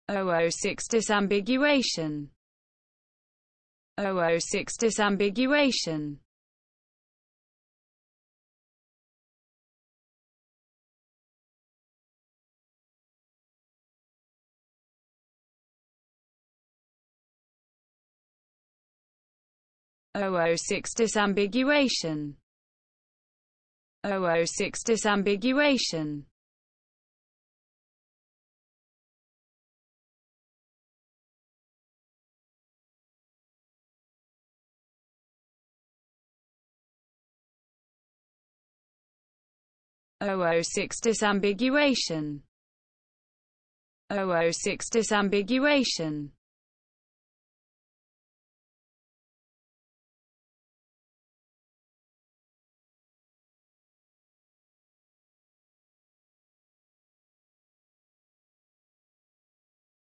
006 disambiguation. 006 disambiguation. 006 disambiguation. 006 disambiguation. 006 disambiguation. 006 disambiguation.